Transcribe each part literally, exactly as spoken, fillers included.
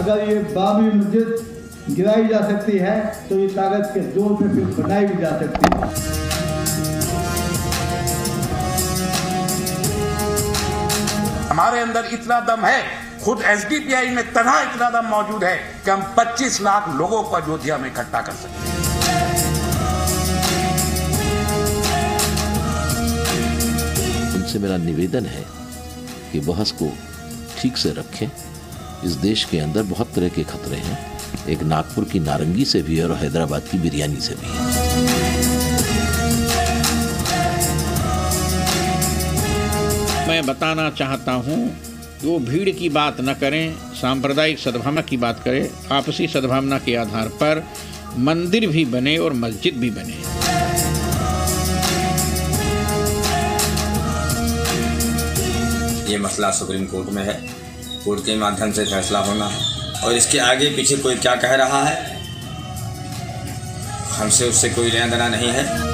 अगर ये बाबरी मस्जिद गिराई जा सकती है तो ये ताकत के जोर पे फिर बनाई भी जा सकती है। हमारे अंदर इतना दम है, खुद एस डी पी आई में तनहा इतना दम मौजूद है कि हम पच्चीस लाख लोगों को अयोध्या में इकट्ठा कर सकते हैं। उनसे मेरा निवेदन है कि बहस को ठीक से रखें। इस देश के अंदर बहुत तरह के खतरे हैं, एक नागपुर की नारंगी से भी है और हैदराबाद की बिरयानी से भी है। मैं बताना चाहता हूँ वो भीड़ की बात न करें, सांप्रदायिक सद्भावना की बात करें। आपसी सद्भावना के आधार पर मंदिर भी बने और मस्जिद भी बने। ये मसला सुप्रीम कोर्ट में है, कोर्ट के माध्यम से फैसला होना है और इसके आगे पीछे कोई क्या कह रहा है हमसे उससे कोई लेना देना नहीं है।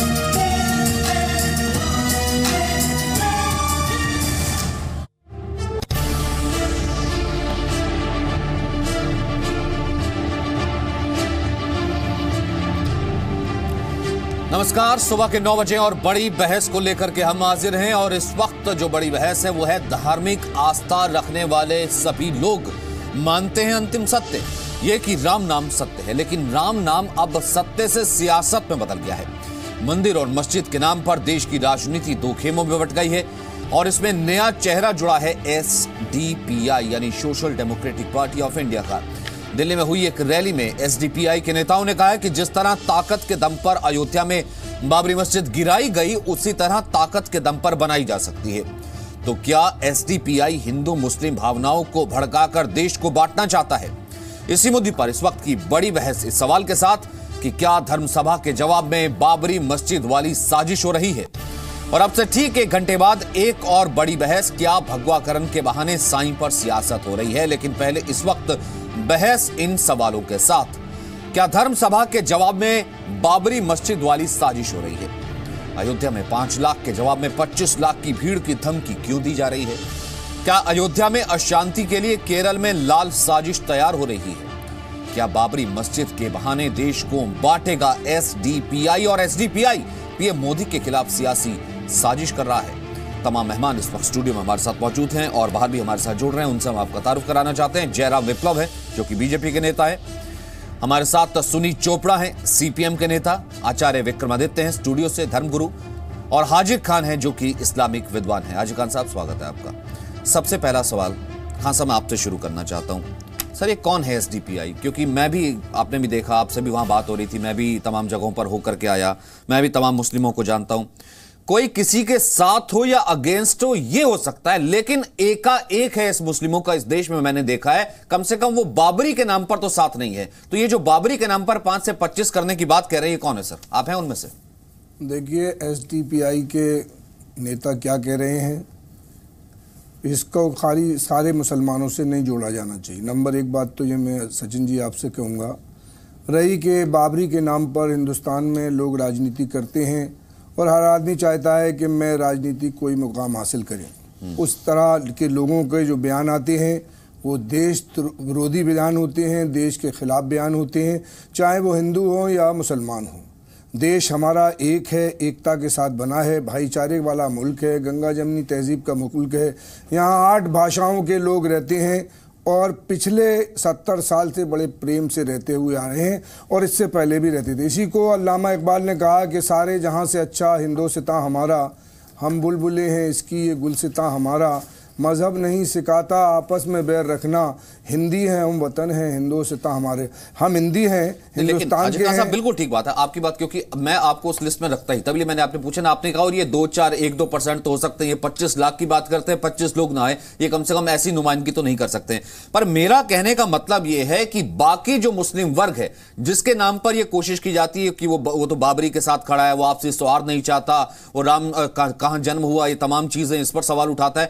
नमस्कार, सुबह के नौ बजे और बड़ी बहस को लेकर के हम हाजिर हैं। और इस वक्त जो बड़ी बहस है वो है धार्मिक आस्था रखने वाले सभी लोग मानते हैं अंतिम सत्य ये कि राम नाम सत्य है, लेकिन राम नाम अब सत्य से सियासत में बदल गया है। मंदिर और मस्जिद के नाम पर देश की राजनीति दो खेमों में बट गई है और इसमें नया चेहरा जुड़ा है एस डी पी आई यानी social democratic party of India का। दिल्ली में हुई एक रैली में एस डी पी आई के नेताओं ने कहा है कि जिस तरह ताकत के दम पर अयोध्या में बाबरी मस्जिद गिराई गई, उसी तरह ताकत के दम पर बनाई जा सकती है। तो क्या एस डी पी आई हिंदू मुस्लिम भावनाओं को भड़काकर देश को बांटना चाहता है? इसी मुद्दे पर इस वक्त की बड़ी बहस इस सवाल के साथ कि क्या धर्मसभा के जवाब में बाबरी मस्जिद वाली साजिश हो रही है। और अब से ठीक एक घंटे बाद एक और बड़ी बहस, क्या भगवाकरण के बहाने साईं पर सियासत हो रही है। लेकिन पहले इस वक्त बहस इन सवालों के साथ, क्या धर्म सभा के जवाब में बाबरी मस्जिद वाली साजिश हो रही है? अयोध्या में पांच लाख के जवाब में पच्चीस लाख की भीड़ की धमकी क्यों दी जा रही है? क्या अयोध्या में अशांति के लिए केरल में लाल साजिश तैयार हो रही है? क्या बाबरी मस्जिद के बहाने देश को बांटेगा एस डी पी आई और S D P I P M Modi के खिलाफ सियासी साजिश कर रहा है? तमाम मेहमान इस वक्त स्टूडियो में हमारे साथ मौजूद हैं और बाहर भी हमारे साथ जुड़ रहे हैं। उनसे हम आपका तारुफ कराना चाहते हैं। जयराम विप्लव है जो कि बी जे पी के नेता है, हमारे साथ सुनील चोपड़ा हैं सी पी एम के नेता, आचार्य विक्रमादित्य हैं स्टूडियो से धर्मगुरु, और हाजिर खान हैं जो कि इस्लामिक विद्वान हैं। हाजिर खान साहब, स्वागत है आपका। सबसे पहला सवाल खान साहब मैं आपसे शुरू करना चाहता हूं। सर, ये कौन है एस डी पी आई? क्योंकि मैं भी, आपने भी देखा, आपसे भी वहां बात हो रही थी, मैं भी तमाम जगहों पर होकर के आया, मैं भी तमाम मुस्लिमों को जानता हूं। कोई किसी के साथ हो या अगेंस्ट हो ये हो सकता है, लेकिन एका एक है इस मुस्लिमों का इस देश में मैंने देखा है, कम से कम वो बाबरी के नाम पर तो साथ नहीं है। तो ये जो बाबरी के नाम पर पांच से पच्चीस करने की बात कह रहे हैं, ये कौन है सर? आप हैं उनमें से? देखिए, एस डी पी आई के नेता क्या कह रहे हैं, इसको खाली सारे मुसलमानों से नहीं जोड़ा जाना चाहिए। नंबर एक बात तो ये मैं सचिन जी आपसे कहूँगा, रही कि बाबरी के नाम पर हिंदुस्तान में लोग राजनीति करते हैं और हर आदमी चाहता है कि मैं राजनीति कोई मुकाम हासिल करें। उस तरह के लोगों के जो बयान आते हैं वो देश विरोधी बयान होते हैं, देश के खिलाफ बयान होते हैं, चाहे वो हिंदू हो या मुसलमान हो। देश हमारा एक है, एकता के साथ बना है, भाईचारे वाला मुल्क है, गंगा जमनी तहजीब का मुल्क है। यहाँ आठ भाषाओं के लोग रहते हैं और पिछले सत्तर साल से बड़े प्रेम से रहते हुए आ रहे हैं और इससे पहले भी रहते थे। इसी को अल्लामा इकबाल ने कहा कि सारे जहाँ से अच्छा हिंदोस्तां हमारा, हम बुलबुलें हैं इसकी ये गुलसितां हमारा, मज़हब नहीं सिखाता आपस में बैर रखना, हिंदी हैं हम वतन हैं हिंदोस्तां हमारे, हम हिंदी हैं हिंदुस्तान के हैं। बिल्कुल ठीक बात है आपकी बात, क्योंकि मैं आपको उस लिस्ट में रखता ही, तभी मैंने आपने पूछा ना, आपने कहा और ये दो चार एक दो परसेंट तो हो सकते हैं, ये पच्चीस लाख की बात करते हैं, पच्चीस लोग ना आए, ये कम से कम ऐसी नुमाइंदगी तो नहीं कर सकते। पर मेरा कहने का मतलब ये है कि बाकी जो मुस्लिम वर्ग है जिसके नाम पर यह कोशिश की जाती है कि वो वो तो बाबरी के साथ खड़ा है, वो आपसी सौहार्द नहीं चाहता, वो राम कहां जन्म हुआ, ये तमाम चीजें इस पर सवाल उठाता है,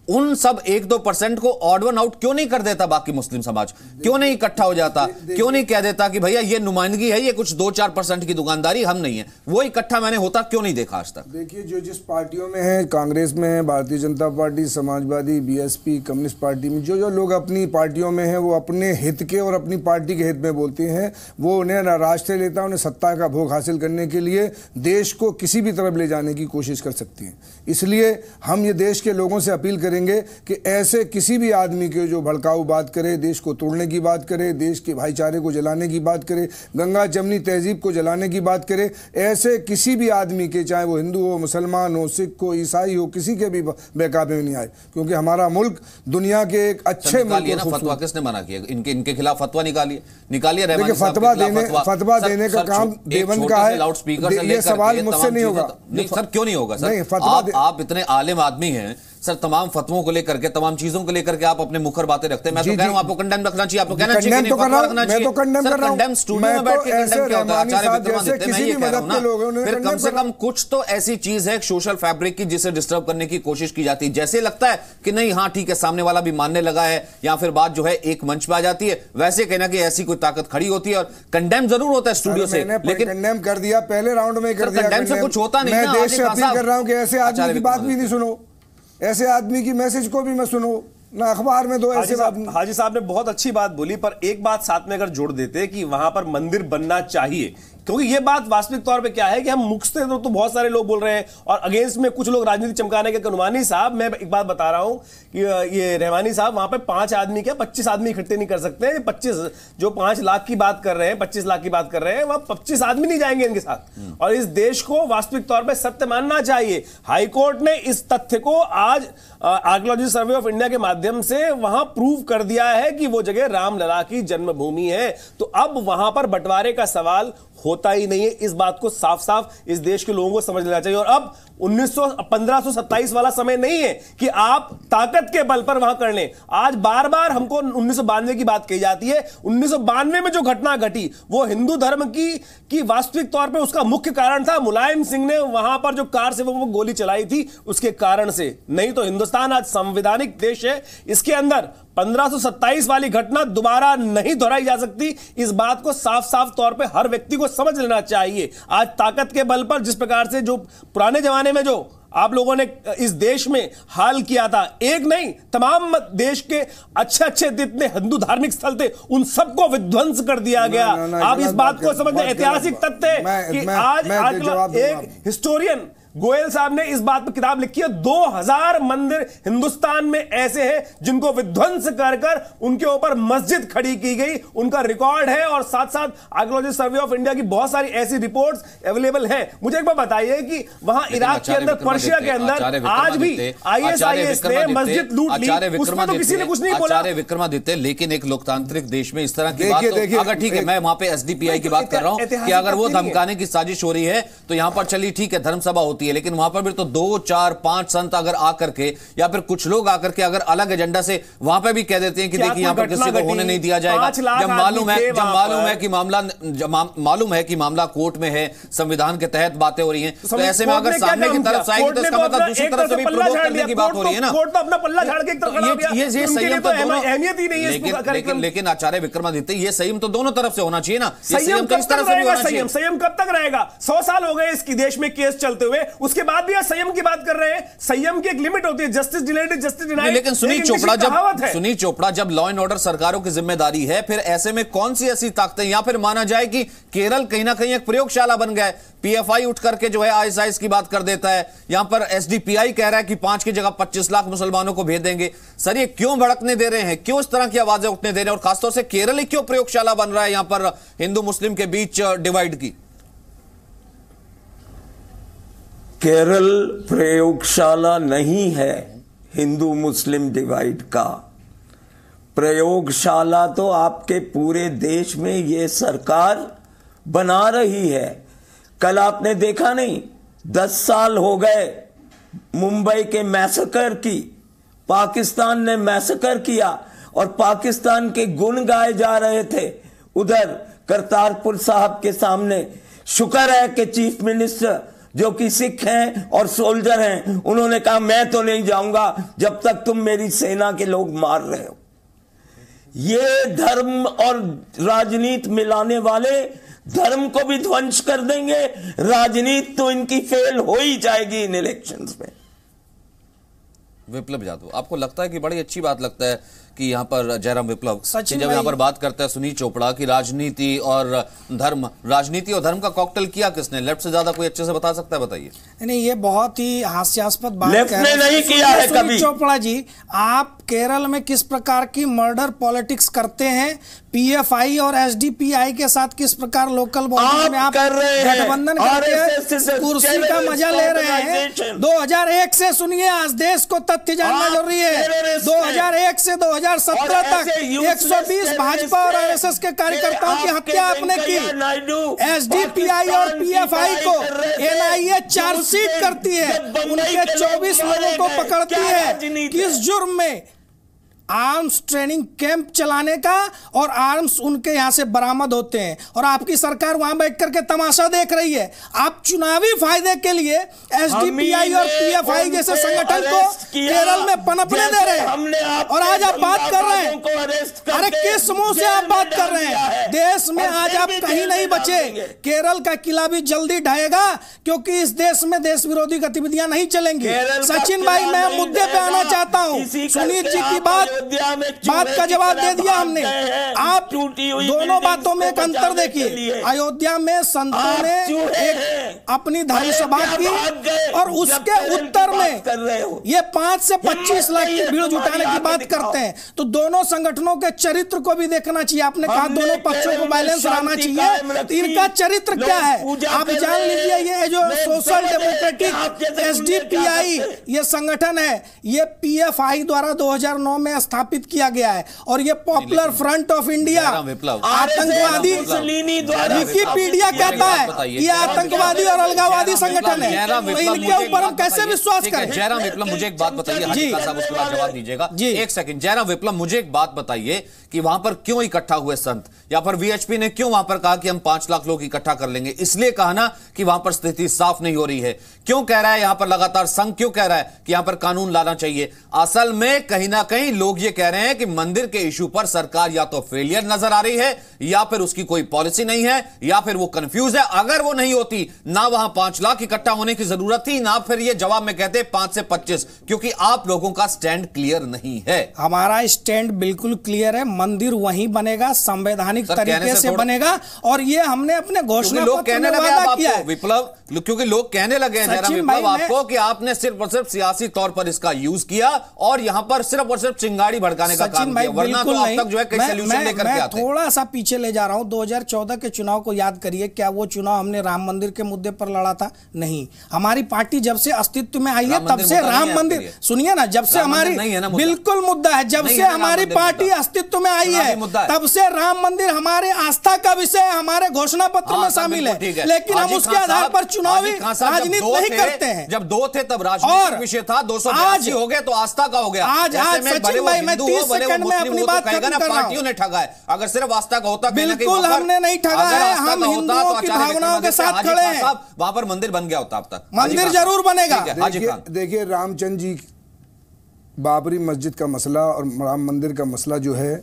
उन सब एक दो परसेंट को ऑड वन आउट क्यों नहीं कर देता बाकी मुस्लिम समाज? क्यों नहीं इकट्ठा हो जाता? क्यों नहीं कह देता कि भैया ये नुमाइंदगी है, ये कुछ दो चार परसेंट की दुकानदारी, हम नहीं है? वो इकट्ठा मैंने होता क्यों नहीं देखा आज तक? देखिए, जो जिस पार्टियों में है, कांग्रेस में है, Bharatiya Janata party, Samajwadi, BSP, communist party में जो जो लोग अपनी पार्टियों में हैं, वो अपने हित के और अपनी पार्टी के हित में बोलते हैं। वो उन्हें राष्ट्र लेता है, उन्हें सत्ता का भोग हासिल करने के लिए देश को किसी भी तरफ ले जाने की कोशिश कर सकती हैं। इसलिए हम ये देश के लोगों से अपील करेंगे कि ऐसे किसी भी आदमी के जो भड़काऊ बात करे, देश को तोड़ने की बात करे, देश के भाईचारे को जलाने की बात करे, गंगा जमनी तहजीब को जलाने की बात करे, ऐसे किसी भी आदमी के, चाहे वो हिंदू हो, मुसलमान हो, सिख हो, ईसाई हो, किसी के भी बेकाबे में नहीं आए, क्योंकि हमारा मुल्क दुनिया के एक अच्छे मुल्क। फतवा किसने मना किया? इनके इनके खिलाफ फतवा निकालिए निकालिए देखिए, फतवा देने फतवा देने का काम देवबंद का है। लाउड स्पीकर ये सवाल मुझसे नहीं होगा। नहीं सर, क्यों नहीं होगा सर? आप आप इतने आलिम आदमी हैं सर, तमाम फतवों को लेकर के, तमाम चीजों को लेकर के आप अपने मुखर बातें रखते हैं। मैं तो कह रहा हूं आपको कंडेम रखना चाहिए, आपको कहना चाहिए मैं तो कंडेम कर रहा हूं। कंडेम स्टूडियो में बैठ के कंडेम क्या होता है? आचार्य विक्रमादित्य, मैं ये कह रहा हूं ना, फिर कम से कम कुछ तो ऐसी चीज है सोशल फैब्रिक की जिसे डिस्टर्ब करने की कोशिश की जाती है। जैसे लगता है कि नहीं हाँ ठीक है, सामने वाला भी मानने लगा है, या फिर बात जो है एक मंच पे आ जाती है, वैसे कहना कि ऐसी कोई ताकत खड़ी होती है और कंडेम जरूर होता है स्टूडियो से, लेकिन कंडेम कर दिया पहले राउंड में कर दिया। कंडेम से कुछ होता नहीं। मैं देश से अपील कर रहा हूं कि ऐसे आदमी की बात भी नहीं सुनो, ऐसे आदमी की मैसेज को भी मैं सुनो ना, अखबार में दो ऐसे हाजी, हाजी साहब ने बहुत अच्छी बात बोली, पर एक बात साथ में अगर जोड़ देते कि वहां पर मंदिर बनना चाहिए, क्योंकि ये बात वास्तविक तौर पे क्या है कि हम मुख से तो, तो बहुत सारे लोग बोल रहे हैं और अगेंस्ट में कुछ लोग राजनीति चमकाने के। रहमानी साहब, मैं एक बात बता रहा हूं कि ये रहमानी साहब वहां पे पांच आदमी क्या पच्चीस आदमी इकट्ठे नहीं कर सकते हैं। पच्चीस जो पांच लाख की बात कर रहे हैं, पच्चीस लाख की बात कर रहे हैं, वह पच्चीस आदमी नहीं जाएंगे इनके साथ। और इस देश को वास्तविक तौर पर सत्य मानना चाहिए। हाईकोर्ट ने इस तथ्य को आज आर्कियोलॉजी सर्वे ऑफ इंडिया के माध्यम से वहां प्रूव कर दिया है कि वो जगह रामलला की जन्मभूमि है। तो अब वहां पर बंटवारे का सवाल होता ही नहीं है। इस बात को साफ साफ इस देश के लोगों को समझ लेना चाहिए। और अब उन्नीस सौ पंद्रह सौ सत्ताईस वाला समय नहीं है कि आप ताकत के बल पर वहां कर लें। आज बार बार हमको उन्नीस सौ बानवे की बात कही जाती है। उन्नीस सौ बानवे में जो घटना घटी वो हिंदू धर्म की की वास्तविक तौर पे उसका मुख्य कारण था मुलायम सिंह ने वहां पर जो कार से वो, वो गोली चलाई थी, उसके कारण से। नहीं तो हिंदुस्तान आज संवैधानिक देश है, इसके अंदर पंद्रह सौ सत्ताईस वाली घटना दोबारा नहीं दोहराई जा सकती। इस बात को साफ साफ तौर पे हर व्यक्ति को समझ लेना चाहिए। आज ताकत के बल पर जिस प्रकार से जो पुराने जमाने में जो आप लोगों ने इस देश में हाल किया था, एक नहीं तमाम देश के अच्छे अच्छे जितने हिंदू धार्मिक स्थल थे उन सबको विध्वंस कर दिया गया। ना, ना, ना, आप इस बात को समझ लें, ऐतिहासिक तथ्य है कि आज आज एक हिस्टोरियन गोयल साहब ने इस बात पर किताब लिखी है, दो हजार मंदिर हिंदुस्तान में ऐसे हैं जिनको विध्वंस कर कर उनके ऊपर मस्जिद खड़ी की गई, उनका रिकॉर्ड है। और साथ साथ आर्कियोलॉजी सर्वे ऑफ इंडिया की बहुत सारी ऐसी रिपोर्ट्स अवेलेबल हैं। मुझे एक बार बताइए कि वहां इराक के अंदर, पर्शिया के अंदर आज भी आईएसआईएस ने मस्जिद लूट ली, उसमें तो किसी ने कुछ नहीं बोला। आचार्य विक्रमादित्य, लेकिन एक लोकतांत्रिक देश में इस तरह की बात तो, अगर ठीक है मैं वहां पे एसडीपीआई की बात कर रहा हूं कि अगर वो धमकाने की साजिश हो रही है तो यहां पर चलिए ठीक है धर्मसभा होती है, लेकिन वहां पर भी तो दो चार पांच संत अगर आकर के या फिर कुछ लोग आकर के अगर अलग एजेंडा से वहां पे भी कह देते हैं कि देखिए यहां पर किसी को होने नहीं दिया जाएगा, जब मालूम है जब मालूम है कि मामला मालूम है कि मामला कोर्ट में है, संविधान के तहत बातें हो रही हैं, तो ऐसे में अगर सामने की तरफ से आएगी तो इसका मतलब दूसरी तरफ से भी प्रोवोक करने की बात हो रही है ना। कोर्ट तो अपना पल्ला झाड़ के एक तरफ खड़ा हो गया, ये ये संयम तो दोनों, अहमियत ही नहीं है इसको। लेकिन लेकिन आचार्य विक्रमादित्य, ये संयम तो दोनों तरफ से होना चाहिए ना। संयम कब तक रहेगा? संयम संयम कब तक रहेगा? सौ साल हो गए इसकी देश में केस चलते हुए, उसके बाद भी संयम की बात कर रहे हैं। संयम की एक लिमिट होती है, justice delayed is justice denied. लेकिन सुनील चोपड़ा जब सुनील चोपड़ा जब लॉ एंड ऑर्डर सरकारों की जिम्मेदारी है, फिर ऐसे में कौन सी ऐसी ताकतें, या फिर माना जाए कि केरल कहीं ना कहीं एक प्रयोगशाला बन गया है, पीएफआई उठ करके जो है आईएसआईएस की बात कर देता है, यहां पर एसडीपीआई कह रहा है कि पांच की जगह पच्चीस लाख मुसलमानों को भेज देंगे। सर ये क्यों भड़कने दे रहे हैं, क्यों इस तरह की आवाजें उठने दे रहे हैं, और खासतौर से केरल ही क्यों प्रयोगशाला बन रहा है यहां पर हिंदू मुस्लिम के बीच डिवाइड की? केरल प्रयोगशाला नहीं है हिंदू मुस्लिम डिवाइड का। प्रयोगशाला तो आपके पूरे देश में ये सरकार बना रही है। कल आपने देखा नहीं, दस साल हो गए मुंबई के मैसेकर की, पाकिस्तान ने मैसेकर किया और पाकिस्तान के गुण गाए जा रहे थे उधर करतारपुर साहब के सामने। शुक्र है कि चीफ मिनिस्टर जो कि सिख हैं और सोल्जर हैं, उन्होंने कहा मैं तो नहीं जाऊंगा जब तक तुम मेरी सेना के लोग मार रहे हो। ये धर्म और राजनीति मिलाने वाले धर्म को भी ध्वंस कर देंगे, राजनीति तो इनकी फेल हो ही जाएगी इन इलेक्शंस में। विप्लव यादव, आपको लगता है कि बड़ी अच्छी बात लगता है कि यहाँ पर जयराम विप्लव सचिन जब यहाँ पर बात करता है सुनील चोपड़ा की राजनीति और धर्म, राजनीति और धर्म का कॉकटेल किया किसने? लेफ्ट से ज्यादा कोई अच्छे से बता सकता है? बताइए। नहीं, ये बहुत ही हास्यास्पद बात लेफ्ट ने नहीं किया है कभी। सुनील चोपड़ा जी, आप केरल में किस प्रकार की मर्डर पॉलिटिक्स करते हैं, पीएफआई और एसडीपीआई के साथ किस प्रकार लोकल बॉडीज में आप गठबंधन करके कुर्सी का मजा ले रहे हैं। दो हज़ार एक से सुनिए, आज देश को तथ्य जानना जरूरी है। दो हज़ार एक से दो हज़ार सत्रह तक एक सौ बीस भाजपा और आरएसएस के कार्यकर्ताओं की हत्या आपने की। एसडीपीआई और पीएफआई को एनआईए चार्जशीट करती है, उनके चौबीस लोगों को पकड़ती है। किस जुर्म में? आर्म्स ट्रेनिंग कैंप चलाने का, और आर्म्स उनके यहां से बरामद होते हैं और आपकी सरकार वहां बैठ करके तमाशा देख रही है। आप चुनावी फायदे के लिए एसडीपीआई और पीएफआई जैसे संगठन को केरल में पनपने दे रहे हैं और आज आप बात कर रहे हैं। अरे किस मुंह से आप बात कर रहे हैं? देश में आज आप कहीं नहीं बचे। केरल का किला भी जल्दी ढहेगा क्योंकि इस देश में देश विरोधी गतिविधियां नहीं चलेंगी। सचिन भाई, मैं मुद्दे पे आना चाहता हूं। सुनील जी की बात बात का जवाब दे दिया हमने। आप दोनों बातों में एक अंतर देखिए। अयोध्या में संतों ने एक अपनी धर्म सभा की और उसके उत्तर में ये पांच से पच्चीस लाख की भीड़ जुटाने की बात करते हैं। तो दोनों संगठनों के चरित्र को भी देखना चाहिए। आपने कहा दोनों पक्षों को बैलेंस रहना चाहिए, तो इनका चरित्र क्या है आप जान लीजिए। ये जो सोशल डेमोक्रेटिक एसडीपीआई ये संगठन है, ये पीएफआई द्वारा दो हज़ार नौ में स्थापित किया गया है और ये पॉपुलर फ्रंट ऑफ इंडिया आतंकवादी, विकिपीडिया कहता है ये आतंकवादी और अलगाववादी संगठन है। तो इनके ऊपर हम कैसे विश्वास करें? जयराम विप्लव, मुझे एक बात बताइए, हाजी खान साहब उसके बाद जवाब दीजिएगा। एक सेकंड, जयराम विप्लव, मुझे एक बात बताइए कि वहां पर क्यों इकट्ठा हुए संत, या पर वीएचपी ने क्यों वहां पर कहा कि हम पांच लाख लोग इकट्ठा कर लेंगे? इसलिए कहा ना कि वहां पर स्थिति साफ नहीं हो रही है। क्यों कह रहा है यहां पर लगातार संघ क्यों कह रहा है कि यहां पर कानून लाना चाहिए? असल में कहीं ना कहीं लोग ये कह रहे हैं कि मंदिर के इशू पर सरकार या तो फेलियर नजर आ रही है, या फिर उसकी कोई पॉलिसी नहीं है, या फिर वो कंफ्यूज है। अगर वो नहीं होती ना वहां पांच लाख इकट्ठा होने की जरूरत थी, ना फिर ये जवाब में कहते पांच से पच्चीस, क्योंकि आप लोगों का स्टैंड क्लियर नहीं है। हमारा स्टैंड बिल्कुल क्लियर है। मंदिर वहीं बनेगा, संवैधानिक तरीके से, से बनेगा और ये हमने अपने घोषणा पत्र में वादा किया है। विप्लव, क्योंकि लोग कहने लगे हैं जयराम विप्लव आपको कि आपने सिर्फ और सिर्फ सियासी तौर पर इसका यूज किया और यहां पर सिर्फ और सिर्फ चिंगारी भड़काने का काम किया, वरना तो अब तक जो है कई सॉल्यूशन लेकर के आते। थोड़ा सा पीछे ले जा रहा हूं, दो हज़ार चौदह के चुनाव को याद करिए। क्या वो चुनाव हमने राम मंदिर के मुद्दे पर लड़ा था? नहीं। हमारी पार्टी जब से अस्तित्व में आई है तब से राम मंदिर, सुनिए ना, जब से हमारी बिल्कुल मुद्दा है, जब से हमारी पार्टी अस्तित्व में आई है तब से राम मंदिर हमारे आस्था का विषय हमारे घोषणा पत्र में शामिल है। लेकिन हम उसके आधार पर चुनावी राजनीति नहीं करते हैं। जब दो थे तब राजनीतिक विषय था, दो सौ बयासी हो गए तो आस्था का हो गया। आज आज सचिन भाई, मैं तीस सेकंड में अपनी बात खत्म कर रहा हूं। पार्टियों ने ठगा है। अगर सिर्फ आस्था का होता, बिल्कुल हमने नहीं ठगा है, हम हिंदुओं की भावनाओं के साथ खड़े हैं। वहां पर मंदिर बन गया होता, अब तक मंदिर जरूर बनेगा। देखिए, रामचंद्र जी बाबरी मस्जिद का मसला और राम मंदिर का मसला जो है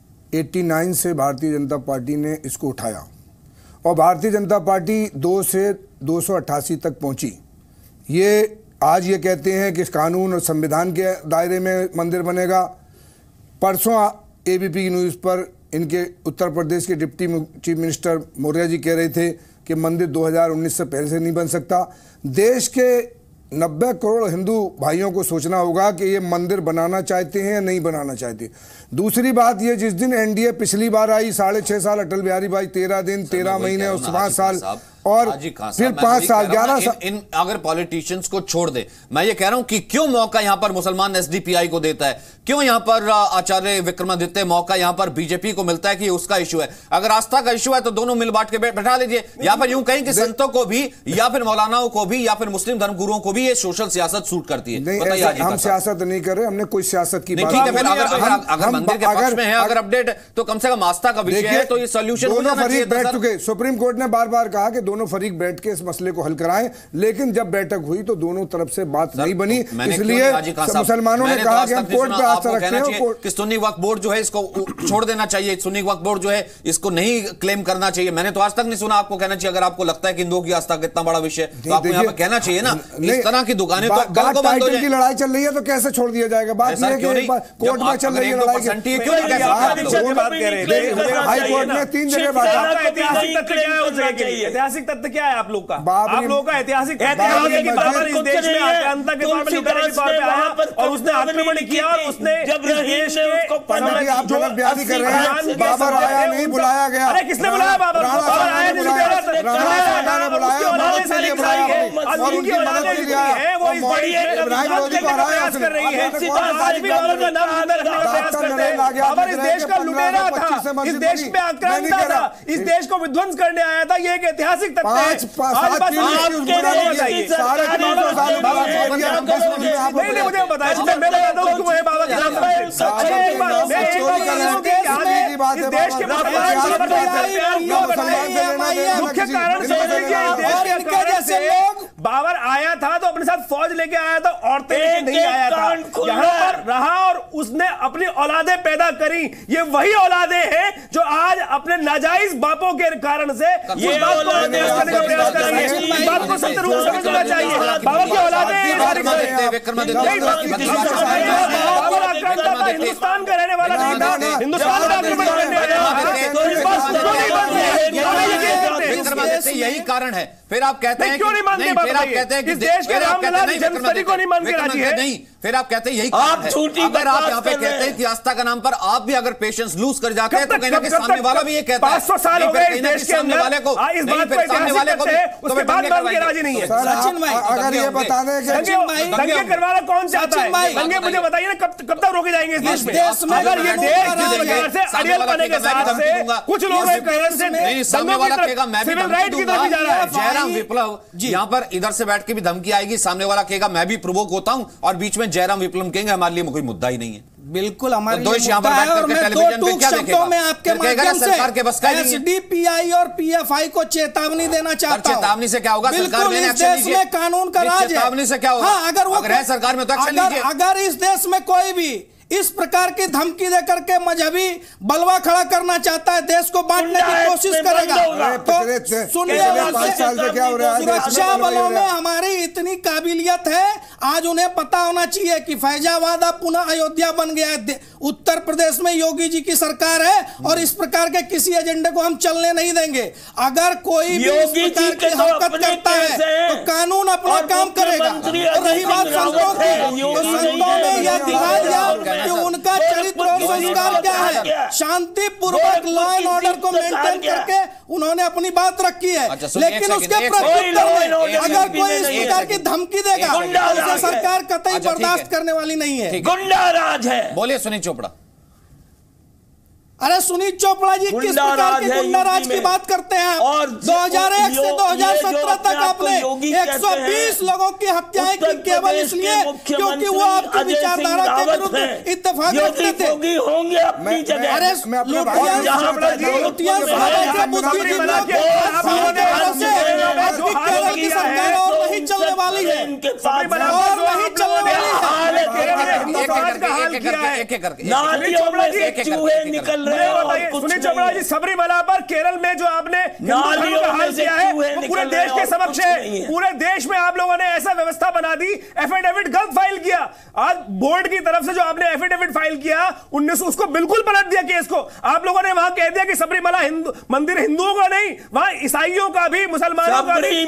नवासी से भारतीय जनता पार्टी ने इसको उठाया और भारतीय जनता पार्टी दो से दो सौ अट्ठासी तक पहुंची। ये आज ये कहते हैं कि कानून और संविधान के दायरे में मंदिर बनेगा। परसों एबीपी की न्यूज़ पर इनके उत्तर प्रदेश के deputy chief minister Maurya ji कह रहे थे कि मंदिर दो हज़ार उन्नीस से पहले से नहीं बन सकता। देश के नब्बे करोड़ हिंदू भाइयों को सोचना होगा कि ये मंदिर बनाना चाहते हैं या नहीं बनाना चाहते। दूसरी बात ये, जिस दिन एनडीए पिछली बार आई, साढ़े छह साल अटल बिहारी भाई, तेरह दिन तेरह महीने और पांच साल और फिर पांच साल ग्यारह साल। इन अगर पॉलिटिशियंस को छोड़ दे, मैं ये कह रहा हूं कि क्यों मौका यहां पर मुसलमान एसडीपीआई को देता है, क्यों यहां पर आचार्य विक्रमादित्य मौका यहां पर बीजेपी को मिलता है कि उसका इशू है। अगर आस्था का इशू है तो दोनों मिल बांट के बैठा लीजिए, या फिर यूं कहीं कि संतों को भी या फिर मौलानाओं को भी या फिर मुस्लिम धर्मगुरुओं को भी ये सोशल सियासत सूट करती है। बताइए, हम सियासत नहीं कर रहे, हमने कोई सियासत की बात नहीं। अगर मंदिर के पक्ष में है, अगर अपडेट तो कम से कम आस्था का विषय है तो ये सोल्यूशन होना चाहिए। बैठ चुके, सुप्रीम कोर्ट ने बार बार कहा कि दोनों फरीक बैठ के इस मसले को हल कराएं, लेकिन जब बैठक हुई तो दोनों तरफ से बात नहीं बनी, इसलिए मुसलमानों ने कहा कि हम कोर्ट पे आस्था रखते हैं कि सुन्नी वक्फ बोर्ड जो है इसको छोड़ देना चाहिए, सुन्नी वक्फ बोर्ड जो है इसको नहीं क्लेम करना चाहिए। मैंने तो आज तक नहीं सुना आपको कहना चाहिए। अगर आपको लगता है कि हिंदुओं की आस्था कितना बड़ा विषय है तो आपको यहाँ पे कहना चाहिए ना। इस तरह की दुकानें तो कल को बंद हो जाएंगी। लड़ाई चल रही है तो कैसे छोड़ दिया जाएगा? बात ये है कि कोर्ट में चल रही है लड़ाई, क्यों नहीं हाई कोर्ट में तीन जगह बात। ऐतिहासिक तथ्य क्या है उस जगह के लिए? ऐतिहासिक तथ्य क्या है आप लोग का? आप लोगों का ऐतिहासिक ऐतिहासिक है कि बाबर इस देश में आक्रांता के तौर पर लुटेरे के तौर पे आया और उसने आक्रमण किया और उसने जब देश के आप जो बयानी कर रहे हैं, बाबर आया नहीं, बुलाया गया। अरे किसने बुलाया? बाबर बाबर आया नहीं, राणा ने बुलाया, मदद के लिए बुलाया और उनकी मदद के लिए आया। वो इस बड़ी इब्राहिम लोधी को हराया कर रही है। आज भी बाबर का नाम अंदर रखने का प्रयास करते हैं। बाबर इस देश का लुटेरा था, इस देश में आक्रांता था, इस देश को विध्वंस करने आया था। ये एक ऐतिहासिक तथ्य है। आज बस नहीं नहीं मुझे बताया, मैं बताता हूँ क्यों है बाबा के नाम पर। इस देश के मुख्य कारण जैसे लोग बाबर आया था तो अपने साथ फौज लेके आया था, औरतें लेके नहीं आया था। यहाँ पर रहा और उसने अपनी औलादे पैदा करी। ये वही औलादे हैं जो आज अपने नाजायज बापों के कारण से ये बात को करने का प्रयास कर रही है। इस बात को सत्य रूप से समझना चाहिए। बाबर की औलादे हिंदुस्तान का रहने वाला नहीं था, हिंदुस्तान का आक्रमण करने यही कारण है। फिर आप कहते हैं क्यों नहीं मानते? फिर आप कहते हैं कि इस देश के रामलला जन्मस्थली को नहीं मान के राजी है। नहीं, फिर आप कहते हैं यही कारण है। अगर आप यहाँ पे कहते हैं कि आस्था का नाम पर आप भी अगर पेशेंस लूज कर जाते हैं तो कहीं ना कहीं सामने वाला भी ये कहता है पाँच सौ साल हो गए इस देश के अंदर वाले को इस बात को सामने वाले को उसके बाद मान के राजी नहीं है। सचिन भाई अगर ये बता दें कि दंगे करवाना कौन चाहता है? दंगे मुझे बताइए ना कब कब तक रोके जाएंगे इस देश में? अगर ये देश से अड़ियल बने के साथ से कुछ लोग सामने वाला कहेगा मैं भी सिविल राइट की तरफ जा रहा है। जयराम विप्लव यहाँ पर इधर से बैठ के भी धमकी आएगी, सामने वाला कहेगा मैं भी प्रोवोक होता हूं और बीच में जयराम विप्लव कहेंगे हमारे लिए कोई मुद्दा ही नहीं है। बिल्कुल हमारे तो लिए मुद्दा है और मैं दो टूक शब्दों में आपके माध्यम से एसडीपीआई और पीएफआई को चेतावनी देना चाहता हूं। चेतावनी से क्या होगा? बिल्कुल इस देश में कानून का राज है। चेतावनी से क्या होगा? हाँ, अगर वो अगर है सरकार में तो एक्शन लीजिए। अगर इस देश में कोई भी इस प्रकार की धमकी देकर के मजहबी बलवा खड़ा करना चाहता है, देश को बांटने की कोशिश करेगा तो सुनिए, सुरक्षा बलों में हमारी इतनी काबिलियत है, आज उन्हें पता होना चाहिए कि फैजाबाद पुनः अयोध्या बन गया है। उत्तर प्रदेश में योगी जी की सरकार है और इस प्रकार के किसी एजेंडे को हम चलने नहीं देंगे। अगर कोई भी इस प्रकार की हरकत करता है तो कानून अपना काम करेगा। और रही बात संतों की, तो संतों ने यह दिखा दिया कि उनका चरित्र और संस्कार क्या है। शांति पूर्वक लॉ एंड ऑर्डर को मेंटेन करके उन्होंने अपनी बात रखी है। लेकिन उसके प्रत्युत्तर में अगर कोई इस प्रकार की धमकी देगा तो सरकार कतई बर्दाश्त करने वाली नहीं है। गुंडा राज है। बोलिए सुनील चोपड़ा। अरे सुनील चोपड़ा जी किस प्रकार के गुंडा राज की बात करते हैं? और दो हज़ार एक से दो हज़ार सत्रह तक आपने एक सौ बीस लोगों की हत्याएं की केवल इसलिए क्योंकि वो आपकी विचारधारा के विरुद्ध इत्तेफाक रखते थे। अरे लुटिया केरल की सरकार और नहीं चलने वाली है और नहीं चलने वाली है। सुनील चोपड़ा जी, सबरीमला पर केरल में जो आपने हाल किया है वो पूरे देश के समक्ष है। पूरे देश में आप लोगों ने ऐसा व्यवस्था बना दी, एफिडेविट गलत फाइल किया। आज बोर्ड की तरफ से जो आपने एफिडेविट फाइल किया उन्नीस उसको बिल्कुल पलट दिया केस को। आप लोगों ने वहां कह दिया कि सबरीमला हिंदू मंदिर हिंदुओं का नहीं, वहां ईसाइयों का भी, मुसलमानों का भी।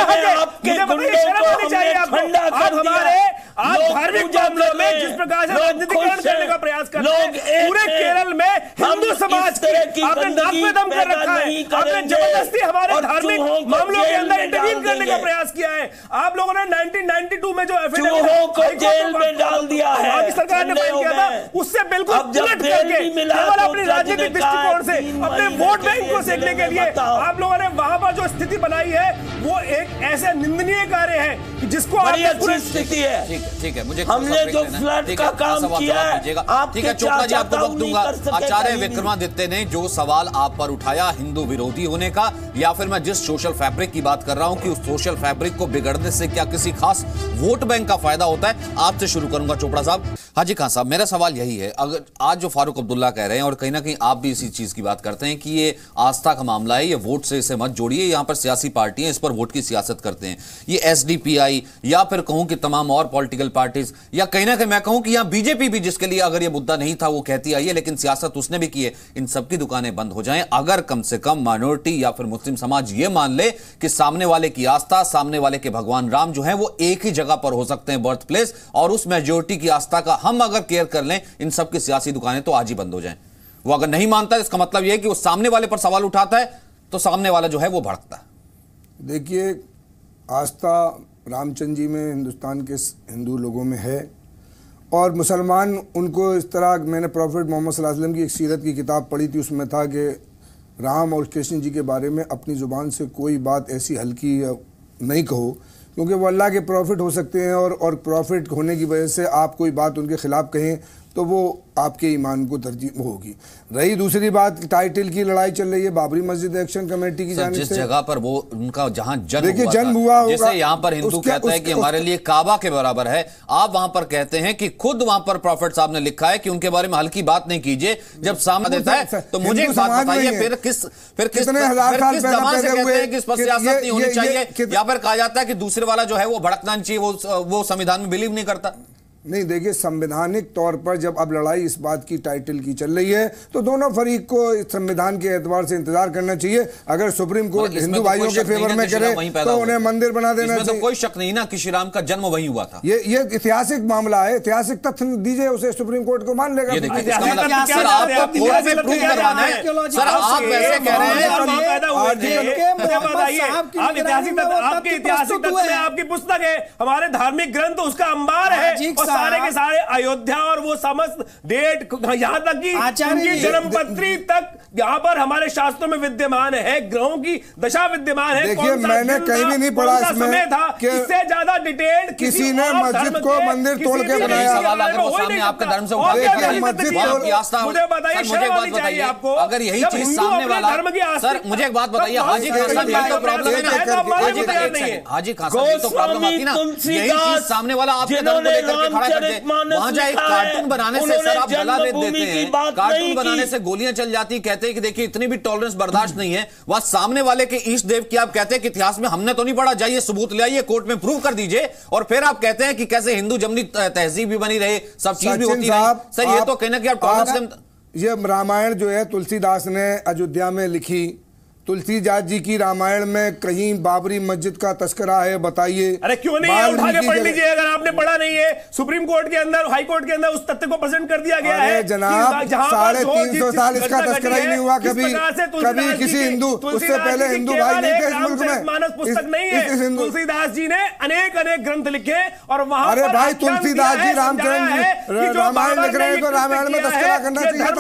चाहिए आपको आप हमारे आज धार्मिक मामलों में जिस प्रकार से राजनीतिकरण करने का प्रयास कर रहे हैं, पूरे केरल में हिंदू समाज की आपने नाक में दम कर रखा है। आपने जबरदस्ती हमारे धार्मिक मामलों के अंदर इंटरवीन करने का प्रयास किया है। आप लोगों ने उन्नीस सौ बानवे में जो एफिडेविट जेल में डाल दिया है, आपकी सरकार ने फाइल किया था, उससे बिल्कुल उलट करके केवल अपनी राजनीतिक दृष्टिकोण से अपने वोट बैंक को सेकने के लिए आप लोगों ने वहां पर जो स्थिति बनाई है वो एक ऐसे निंदनीय कार्य है जिसको अच्छी स्थिति है। ठीक है, मुझे हमने जो फ्लड का काम किया है, ठीक है चोपड़ा जी आपको वक्त दूंगा। आचार्य विक्रमादित्य ने जो सवाल आप पर उठाया हिंदू विरोधी होने का, या फिर मैं जिस सोशल फैब्रिक की बात कर रहा हूं कि उस सोशल फैब्रिक को बिगड़ने से क्या किसी खास वोट बैंक का फायदा होता है, आपसे शुरू करूंगा चोपड़ा साहब। हाजी खान साहब, मेरा सवाल यही है, अगर आज जो फारूक अब्दुल्ला कह रहे हैं और कहीं ना कहीं आप भी इसी चीज की बात करते हैं कि ये आस्था का मामला है, ये वोट से इसे मत जोड़िए, यहां पर सियासी पार्टियां इस पर वोट की सियासत करते हैं, ये एसडीपीआई या फिर कहूं कि तमाम और पॉलिटिकल पार्टीज, या कहीं ना कहीं मैं कहूं कि यहां बीजेपी भी, जिसके लिए अगर ये मुद्दा नहीं था वो कहती आई है लेकिन सियासत उसने भी की है, इन सबकी दुकानें बंद हो जाएं अगर कम से कम माइनॉरिटी या फिर मुस्लिम समाज ये मान ले कि सामने वाले की आस्था, सामने वाले के भगवान राम जो है वो एक ही जगह पर हो सकते हैं, बर्थ प्लेस, और उस मेजोरिटी की आस्था का हम अगर केयर कर लें, इन सब की सियासी दुकानें तो आज ही बंद हो जाएं। वो अगर नहीं मानता, इसका मतलब यह है कि वो सामने वाले पर सवाल उठाता है तो सामने वाला जो है वो भड़कता है। देखिए, आस्था रामचंद्र जी में हिंदुस्तान के हिंदू लोगों में है, और मुसलमान उनको इस तरह, मैंने प्रॉफिट मोहम्मद सल्लल्लाहु अलैहि वसल्लम की एक सीरत की किताब पढ़ी थी, उसमें था कि राम और कृष्ण जी के बारे में अपनी ज़ुबान से कोई बात ऐसी हल्की नहीं कहो, क्योंकि वो अल्लाह के प्रॉफिट हो सकते हैं, और और प्रॉफिट होने की वजह से आप कोई बात उनके खिलाफ कहें तो वो आपके ईमान को तरजीह होगी। रही दूसरी बात, टाइटल की लड़ाई चल रही है बाबरी मस्जिद एक्शन कमेटी की जानिब से, जिस जगह पर वो उनका जहां जन्म देखिए जन्म हुआ होगा, जैसे यहाँ पर हिंदू कहता है कि हमारे लिए काबा के बराबर है, आप वहां पर कहते हैं कि खुद वहां पर प्रॉफिट साहब ने लिखा है कि उनके बारे में हल्की बात नहीं कीजिए, जब सामने देता है तो मुझे एक बात बताइए, फिर किस फिर किस जमाने से कहते हैं कि इस पर सियासत नहीं होनी चाहिए, या फिर कहा जाता है कि दूसरे वाला जो है वो भड़कना नहीं चाहिए, वो वो संविधान में बिलीव नहीं करता। नहीं, देखिए, संवैधानिक तौर पर जब अब लड़ाई इस बात की टाइटल की चल रही है तो दोनों फरीक को इस संविधान के एतबार से इंतजार करना चाहिए। अगर सुप्रीम कोर्ट हिंदू भाइयों के फेवर में करे तो उन्हें मंदिर बना देना चाहिए। तो कोई शक नहीं ना कि श्री राम का जन्म वहीं हुआ था। ये ये ऐतिहासिक मामला है, ऐतिहासिक तथ्य दीजिए उसे, सुप्रीम कोर्ट को मान लेगा। आपकी पुस्तक है, हमारे धार्मिक ग्रंथ उसका अंबार है, सारे के सारे अयोध्या और वो समस्त डेट, यहां तक कि उनकी जन्मपत्री तक यहां पर हमारे शास्त्रों में विद्यमान है, ग्रहों की दशा विद्यमान है। देखिए, मैंने कहीं भी नहीं पढ़ा इसमें था कि इससे ज्यादा डिटेल किसी ने मस्जिद को मंदिर तोड़ के बनाया। आपके धर्म से मुझे बताइए आपको, अगर यही चीज सामने वाला, सर मुझे एक बात बताइए, हाजी खान साहब यही तो प्रॉब्लम है ना, हाजी खान साहब यही तो प्रॉब्लम आती ना, यही चीज सामने वाला आपके धर्म को लेकर के खड़ा करते हैं, वहां जाए कार्टून बनाने से सर आप गला भेद देते हैं, कार्टून बनाने से गोलियां चल जाती, कहते हैं कि देखिए इतनी भी टॉलरेंस बर्दाश्त नहीं है, वह सामने वाले के ईष्ट देव की आप कहते हैं कि इतिहास में हमने तो नहीं पढ़ा, जाइए सबूत ले आइए, कोर्ट में प्रूव कर दीजिए, और फिर आप कहते हैं कि कैसे हिंदू जमनी तहजीब भी बनी रहे, सब चीज भी होती रहे। सर ये तो कहना कि आप टॉलरेंस, ये रामायण जो है तुलसीदास ने अयोध्या में लिखी, तुलसीदास जी की रामायण में कहीं बाबरी मस्जिद का तस्करा है, बताइए। अरे क्यों नहीं है, उठा के पढ़ लीजिए अगर आपने पढ़ा नहीं है। सुप्रीम कोर्ट के अंदर, हाई कोर्ट के अंदर उस तथ्य को प्रेजेंट कर दिया गया है जनाब, साढ़े तीन सौ साल इसका तस्करा ही नहीं हुआ कभी, कभी किसी हिंदू, उससे पहले हिंदू भाई नहीं थे इस मुल्क में। मानस पुस्तक नहीं है, तुलसीदास जी ने अनेक अनेक ग्रंथ लिखे, और वहां अरे भाई तुलसीदास जी रामचंद्र रामायण लिख रहे हैं तो रामायण में तस्करा करना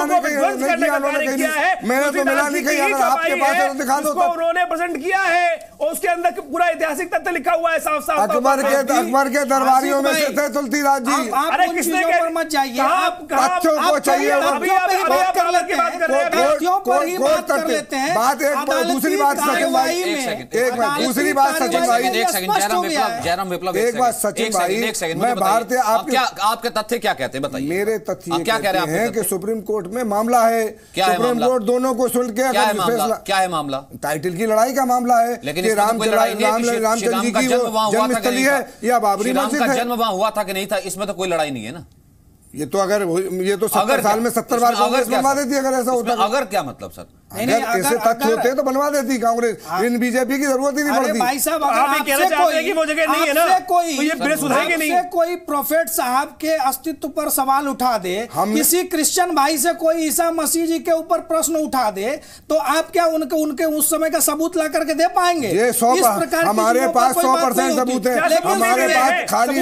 चाहिए, मैंने तो मिला नहीं कहीं, अगर आपके पास है तो दिखा दो। उन्होंने प्रेजेंट किया है और उसके अंदर पूरा ऐतिहासिक तथ्य लिखा हुआ है साफ साफ। अकबर के अकबर के दरबारियों में से थे तुलसीदास जी। अरे किसने पर मत जाइए, आप तथ्यों को चाहिए, बात कर लेते हैं, क्यों पर ही बात कर लेते हैं। बात एक दूसरी बात सचिन भाई, एक बात दूसरी बात सचिन भाई, एक सेकंड जयराम विप्लव, जयराम विप्लव एक बात सचिन भाई, मैं भारतीय, आप क्या आपके तथ्य क्या कहते हैं बताइए। मेरे तथ्य क्या कह रहे हैं कि सुप्रीम कोर्ट में मामला है, सुप्रीम कोर्ट दोनों को सुन के क्या है मामला, टाइटल की लड़ाई का मामला है, लेकिन राम रामचंद्र जी की वो जन्मस्थली है या बाबरी मस्जिद है। जन्म वहां हुआ था कि नहीं था, इसमें तो कोई लड़ाई नहीं है ना। ये तो अगर ये तो सत्तर साल में सत्तर बार कांग्रेस बनवा देती अगर ऐसा होता। अगर क्या मतलब सर, अगर ऐसे तथ्य होते तो बनवा देती कांग्रेस, इन बीजेपी की जरूरत ही नहीं पड़ती। भाई साहब, आप ये कहना चाहते हैं कि वो जगह नहीं है ना, कोई ये बिल सुधरेगी नहीं, कोई प्रोफेट साहब के अस्तित्व पर सवाल उठा दे, किसी क्रिश्चियन भाई से कोई ईसा मसीह जी के ऊपर प्रश्न उठा दे, तो आप क्या उनके उनके उस समय का सबूत ला करके दे पाएंगे? ये सौ हमारे पास सौ परसेंट सबूत है, हमारे पास खाली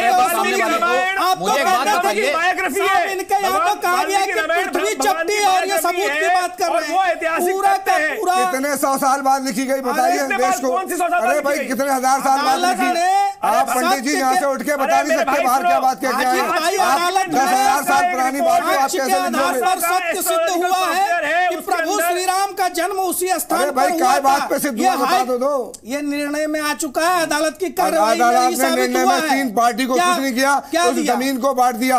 पृथ्वी चपटी और ये सबूत की बात कर रहे हैं, पूरा का पूरा कितने सौ साल बाद लिखी गई बताइए देश को। अरे भाई कितने हजार साल बाद लिखी, आप पंडित जी यहाँ से उठ के बता नहीं सकते बाहर क्या बात कहते हैं। आप दस हजार साल पुरानी बात को आप कैसे लिखोगे? सत्य सिद्ध हुआ है कि प्रभु श्री राम का जन्म उसी स्थान पर भाई क्या बात पे सिद्ध हुआ बता दो दो। ये निर्णय में आ चुका है, अदालत की कार्रवाई में अदालत ने निर्णय में तीन पार्टी को कुछ नहीं किया, उस जमीन को बांट दिया।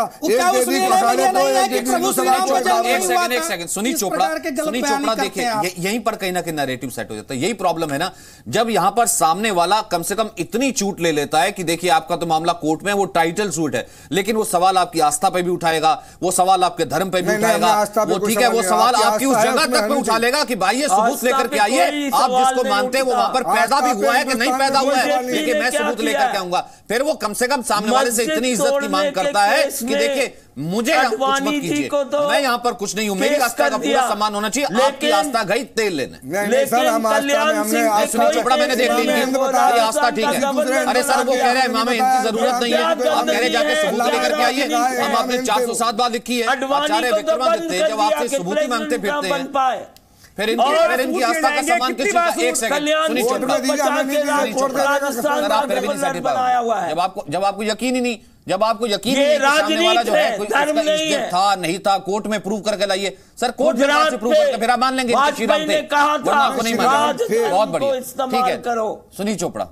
एक सेकंड सुनील चोपड़ा, सुनील चोपड़ा देखिए यहीं पर कहीं ना कहीं नैरेटिव सेट हो जाता है। यही प्रॉब्लम है ना, जब यहां पर सामने वाला कम से कम इतनी चूट ले लेता है कि देखिए आपका तो मामला कोर्ट में वो टाइटल सूट है, लेकिन वो सवाल आपकी आस्था पे भी उठाएगा, वो सवाल आपके धर्म पे भी उठाएगा, वो ठीक है वो सवाल आपकी उस जगह तक में उठा लेगा कि भाई ये सबूत लेकर के आइए, आप जिसको मानते हैं वो वहां पर पैदा भी हुआ है कि नहीं पैदा हुआ है, लेकिन मैं सबूत लेकर के आऊंगा। फिर वो कम से कम सामने वाले से इतनी इज्जत की मांग करता है कि देखिए मुझे कुछ मत कीजिए, मैं यहाँ पर कुछ नहीं हूँ, मेरी आस्था का पूरा सम्मान होना चाहिए, आपकी आस्था गई तेल लेने। सुनील चोपड़ा मैंने देख ली आस्था ठीक है, अरे सर वो कह रहे हैं हमें इनकी जरूरत नहीं है, आप कह रहे जाके सबूत लेकर के आइए। हम आपने चार सौ सात बार लिखी है, आचार्य विक्रमादित्य थे जब आपसे सबूत मांगते फिरते हैं, फिर इनकी फिर इनकी आस्था का सम्मान किस चीज का? एक सेकंड सुनील चोपड़ा, सर आप फिर भी नहीं सेटिस्फाइड, जब आपको जब आपको यकीन ही नहीं, जब आपको यकीन नहीं सामने वाला जो है कोई इसका था नहीं था, कोर्ट में प्रूव करके लाइए। सर कोर्ट से प्रूव करके फिर आप मान लेंगे श्रीराम थे, वरना आपको नहीं मानेंगे। बहुत बढ़िया, ठीक है सुनील चोपड़ा।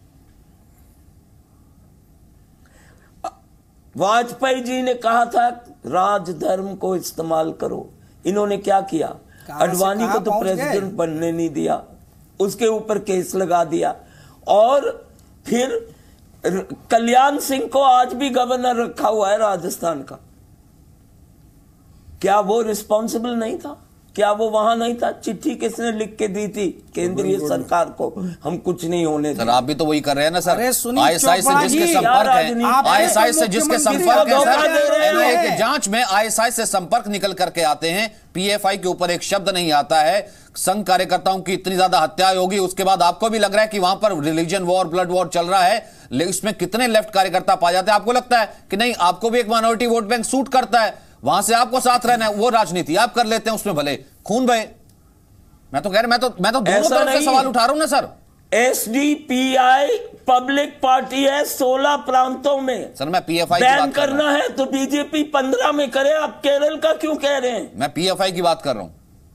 वाजपेयी जी ने कहा था राजधर्म को इस्तेमाल करो, इन्होंने क्या किया? अडवाणी को तो प्रेसिडेंट बनने नहीं दिया, उसके ऊपर केस लगा दिया, और फिर कल्याण सिंह को आज भी गवर्नर रखा हुआ है राजस्थान का। क्या वो रिस्पॉन्सिबल नहीं था? क्या वो वहां नहीं था? चिट्ठी किसने लिख के दी थी केंद्रीय सरकार को, हम कुछ नहीं होने सर? आप भी तो वही कर रहे हैं ना सर, आईएसआई से जिसके संपर्क है, आईएसआई से जिसके संपर्क है सर, एनआईए की जांच में आईएसआई से संपर्क निकल करके आते हैं, पीएफआई के ऊपर एक शब्द नहीं आता है, संघ कार्यकर्ताओं की इतनी ज्यादा हत्या होगी, उसके बाद आपको भी लग रहा है कि वहां पर रिलीजन वॉर ब्लड वॉर चल रहा है, लेकिन इसमें कितने लेफ्ट कार्यकर्ता पाए जाते हैं? आपको लगता है कि नहीं आपको भी एक माइनॉरिटी वोट बैंक सूट करता है, वहां से आपको साथ रहना है, वो राजनीति आप कर लेते हैं, उसमें भले खून बहे। मैं तो कह रहा मैं तो मैं तो दोनों तरफ से सवाल उठा रहा हूं ना सर। एसडीपीआई पब्लिक पार्टी है सोलह प्रांतों में, सर मैं पीएफआई की बात कर करना है तो बीजेपी पंद्रह में करे, आप केरल का क्यों कह रहे हैं? मैं पीएफआई की बात कर रहा हूं।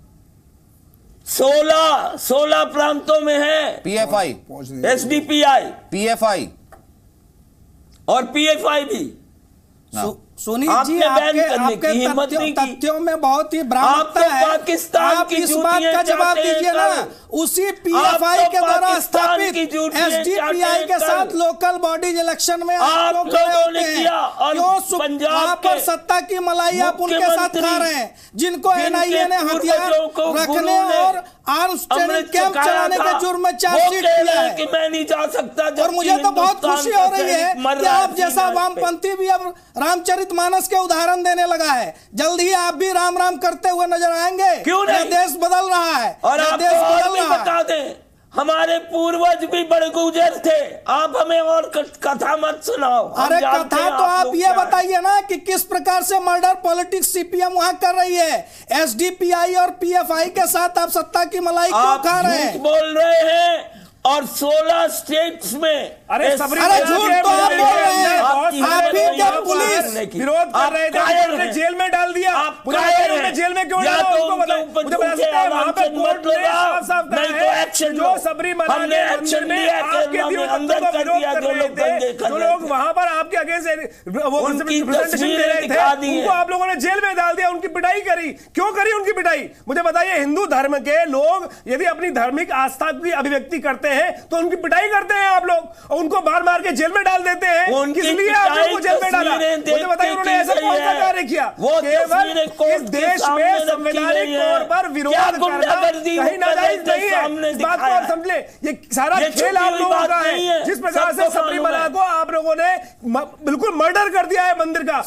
सोलह सोलह प्रांतों में है पीएफआई, एसडीपीआई, पीएफआई और पीएफआई भी। सुनील जी आपके आपके तथ्यों, तथ्यों में बहुत ही भ्रामकता है। पाकिस्तान आप इस बात का जवाब दीजिए ना, उसी पीएफआई के द्वारा स्थापित एसडीपीआई के साथ लोकल बॉडीज इलेक्शन में आप लोग लोगों ने किया, और वहां पर सत्ता की मलाई आप उनके साथ खा रहे हैं, जिनको एनआईए ने हथियार रखने और आर्म्स ट्रेनिंग कैंप चलाने के जुर्म में चार्जशीट किया है कि मैं नहीं जा सकता। और मुझे तो बहुत खुशी हो रही है कि आप जैसा वामपंथी भी अब रामचरितमानस के उदाहरण देने लगा है, जल्द ही आप भी राम राम करते हुए नजर आएंगे। क्यों नहीं? देश बदल रहा है और आप देश बदल रहा बता दें, हमारे पूर्वज भी बड़े गुजर थे, आप हमें और कथा मत सुनाओ। अरे कथा तो आप ये बताइए ना कि किस प्रकार से मर्डर पॉलिटिक्स सीपीएम वहां कर रही है, एसडीपीआई और पीएफआई के साथ आप सत्ता की मलाई क्यों खा रहे हैं? बोल रहे हैं और सोलह स्टेट्स में अरे अरे झूठ तो आप बोल रहे हैं, आप ही क्या पुलिस विरोध कर रहे थे, जेल में डाल दिया, जेल में क्यों डाला उनको बताओ, मुझे बता सकते हैं वहां पे कोर्ट ने साफ साफ कहा है जो सबरीमला मंदिर में आपके अंदर कर दिया, जो लोग जो लोग वहां पर आपके अगेंस्ट वो प्रेजेंटेशन दे रहे थे उनको आप लोगों ने जेल में डाल दिया, उनकी पिटाई करी। क्यों करी उनकी पिटाई? मुझे बताइए, हिंदू धर्म के लोग यदि अपनी धार्मिक आस्था की अभिव्यक्ति करते हैं तो उनकी पिटाई करते हैं आप लोग, और उनको मार मार के जेल में डाल देते हैं। किस लिए आप लोगों को जेल में डाला? मुझे बताइए उन्होंने ऐसा कौन सा कार्य किया? केवल इस देश में संवैधानिक तौर पर विरोध करना कहीं नाजायज नहीं है, इस बात को आप समझ ले, ये सारा खेल आप लोगों का है। जिस प्रकार से सबरीमला को आप लोगों ने बिल्कुल मर्डर कर दिया है, मंदिर का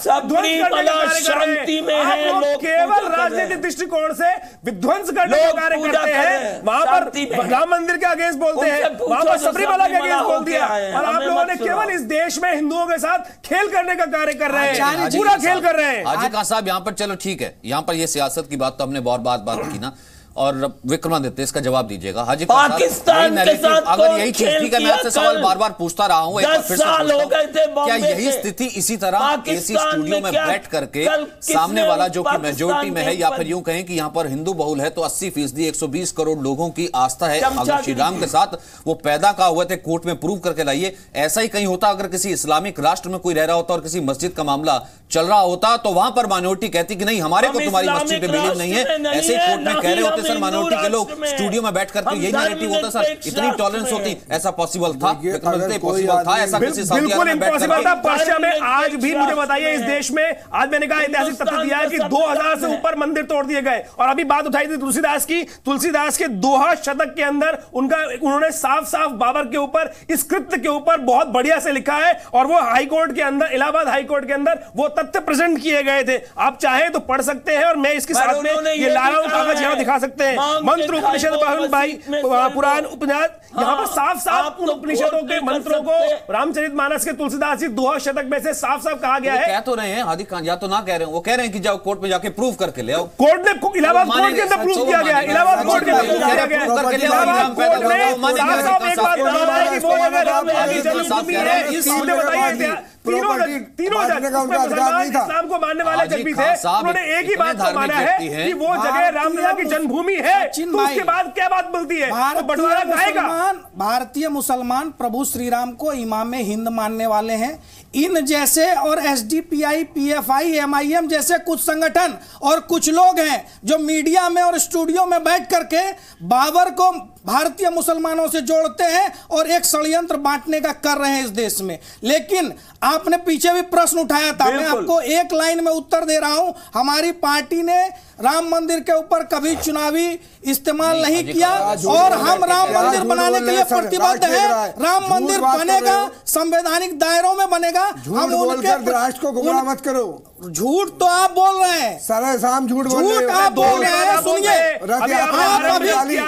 शांति में है, लोग केवल राजनीतिक दृष्टिकोण से विध्वंस करने का कार्य करते हैं। वहां पर राम मंदिर के अगेंस्ट बोलते हैं, वहां पर सबरीमला के अगेंस्ट बोल दिया, और आप लोगों ने केवल इस देश में हिंदुओं के साथ खेल करने का कार्य कर रहे हैं, पूरा खेल कर रहे हैं। हाजी खान साहब, यहाँ पर चलो ठीक है, यहाँ पर ये सियासत की बात तो हमने बहुत बात बात की ना, और विक्रमादित्य इसका जवाब दीजिएगा। हाजी पाकिस्तान के साथ अगर यही चीज, ठीक है, मैं आपसे सवाल बार बार पूछता रहा हूं, एक बार फिर से पूछता हूं, क्या यही स्थिति इसी तरह एसी स्टूडियो में बैठ करके सामने वाला जो कि मेजोरिटी में है, या फिर यूं कहें कि यहां पर हिंदू बहुल है, तो अस्सी फीसदी एक सौ बीस करोड़ लोगों की आस्था है अगर श्री राम के साथ, वो पैदा कहा हुए थे, कोर्ट में प्रूव करके लाइए। ऐसा ही कहीं होता अगर किसी इस्लामिक राष्ट्र में कोई रह रहा होता और किसी मस्जिद का मामला चल रहा होता, तो वहां पर माइनॉरिटी कहती कि नहीं, हमारे को तुम्हारी मस्जिद पे बिलीव नहीं है, ऐसे ही कोर्ट में कह रहे होते सर माइनॉरिटी के लोग स्टूडियो में बैठ करके यही नैरेटिव होता सर, इतनी टॉलरेंस होती, ऐसा पॉसिबल था? पॉसिबल था ऐसा किसी सऊदी अरब में बैठ करके? पश्चिम में आज भी मुझे बताइए, इस देश में आज मैंने कहा ऐतिहासिक तथ्य दिया है कि दो हज़ार से ऊपर मंदिर तोड़ दिए गए, और अभी बात उठाई थी तुलसीदास की, तुलसीदास के दोहा शतक के अंदर उनका उन्होंने साफ साफ बाबर के ऊपर, इस कृत्य के ऊपर बहुत बढ़िया से लिखा है, और वो हाईकोर्ट के अंदर, इलाहाबाद हाईकोर्ट के अंदर वो तथ्य प्रेजेंट किए गए थे। आप चाहें तो पढ़ सकते हैं, और मैं इसके साथ में ये ला रहा हूं कागज, यहां दिखा सकते हैं, मंत्र उपनिषद भाई पुराण उपनिषद, यहाँ पर साफ साफ उन उपनिषदों के मंत्रों को रामचरितमानस के तुलसीदास जी दोहा शतक में से साफ साफ कहा गया है। कह तो रहे हैं हादी खान, या तो ना कह रहे हैं, वो कह रहे हैं कि जाओ कोर्ट में जाके प्रूव करके ले आओ। कोर्ट ने इलाहाबाद कोर्ट के अंदर प्रूव किया गया है, इलाहाबाद कोर्ट के अंदर प्रूव किया गया है, इलाहाबाद कोर्ट ने साफ साफ एक बात कहा है कि वो जगह राम की जन्मभूमि है। इस मुद्दे बताइए, तीनों तीनों मुसलमान इस्लाम को मानने वाले जब भी थे, उन्होंने एक ही बात को माना है कि वो जगह रामलला की जन्मभूमि है, तो उसके बाद क्या बात बोलती है? बंटवारा कहेगा। भारतीय मुसलमान प्रभु श्री राम को इमाम हिंद मानने वाले हैं। इन जैसे और एसडीपीआई, पीएफआई, एमआईएम जैसे कुछ संगठन और कुछ लोग हैं जो मीडिया में और स्टूडियो में बैठ करके बाबर को भारतीय मुसलमानों से जोड़ते हैं और एक षड्यंत्र बांटने का कर रहे हैं इस देश में। लेकिन आपने पीछे भी प्रश्न उठाया था, मैं आपको एक लाइन में उत्तर दे रहा हूं। हमारी पार्टी ने राम मंदिर के ऊपर कभी चुनावी इस्तेमाल नहीं, नहीं किया, और हम राम मंदिर बनाने के लिए प्रतिबद्ध हैं। राम मंदिर बनेगा, संवैधानिक दायरों में बनेगा। हम उनके राष्ट्र को गुमराह मत करो। झूठ तो आप बोल रहे हैं, सारे शाम झूठ बोल रहे हैं, आप बोल रहे हैं। सुनिए, अभी आपने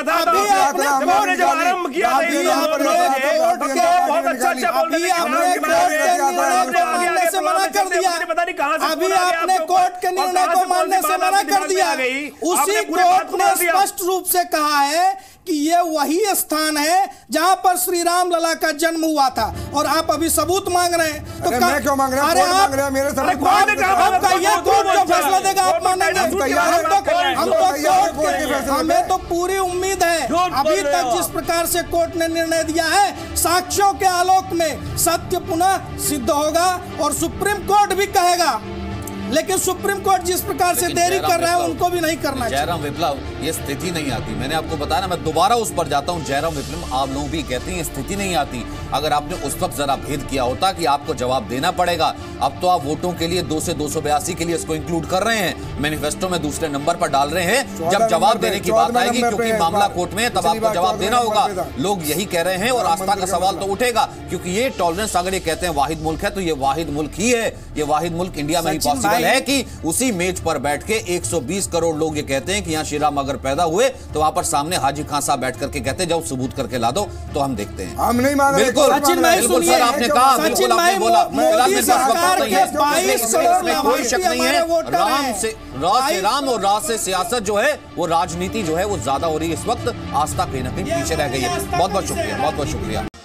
जब आरंभ किया था बहुत अच्छा अच्छा बोल रहे हैं, से मना कर दिया, अभी आपने कोर्ट के निर्णय को मानने से मना कर दिया। उसी कोर्ट ने स्पष्ट रूप से कहा है कि ये वही स्थान है जहां पर श्री राम लला का जन्म हुआ था, और आप अभी सबूत मांग रहे हैं। तो मैं क्यों मांग रहा हूं? अरे आप मेरे साथ कोर्ट जो फैसला देगा आप मानेंगे? हम तो हमें तो पूरी उम्मीद है। अभी तक जिस प्रकार से कोर्ट ने निर्णय दिया है, साक्ष्यों के आलोक में सत्य पुनः सिद्ध होगा, और सुप्रीम कोर्ट भी कहेगा। लेकिन सुप्रीम कोर्ट जिस प्रकार से देरी कर रहा है, उनको भी नहीं करना चाहिए। जयराम विप्लव, ये स्थिति नहीं आती। मैंने आपको बताया ना, मैं दोबारा उस पर जाता हूं। जयराम विप्लव, आप लोग भी कहते हैं स्थिति नहीं आती। अगर आपने उस वक्त जरा भेद किया होता कि आपको जवाब देना पड़ेगा, अब तो आप वोटों के लिए दो से दो सौ बयासी के लिए इसको इंक्लूड कर रहे हैं, मैनिफेस्टो में दूसरे नंबर पर डाल रहे हैं। जब जवाब देने की बात आएगी, क्योंकि मामला कोर्ट में है, तब आपको जवाब देना होगा। लोग यही कह रहे हैं, और आस्था का सवाल तो उठेगा, क्योंकि ये टॉलरेंस, अगर ये कहते हैं वाहिद मुल्क है, तो ये वाहिद मुल्क ही है। ये वाहिद मुल्क इंडिया में ही पॉसिबल है कि उसी मेज पर बैठ के एक सौ बीस करोड़ लोग ये कहते हैं कि यहाँ श्री राम अगर पैदा हुए, तो वहां पर सामने हाजी खान साहब बैठ करके कहते हैं जाओ सबूत करके ला दो, तो हम देखते हैं। हम नहीं मांग रहे। बिल्कुल बिल्कुल सर, आपने कहा, बिल्कुल आपने बोला, कोई शक नहीं है। राम से राज से राम और राज से सियासत जो है, वो राजनीति जो है वो ज्यादा हो रही है इस वक्त। आस्था कहीं ना कहीं पीछे रह गई है। बहुत बहुत शुक्रिया, बहुत बहुत शुक्रिया।